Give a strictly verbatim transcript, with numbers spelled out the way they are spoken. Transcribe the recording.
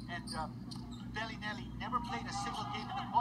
And uh, Bellinelli never played a single game in the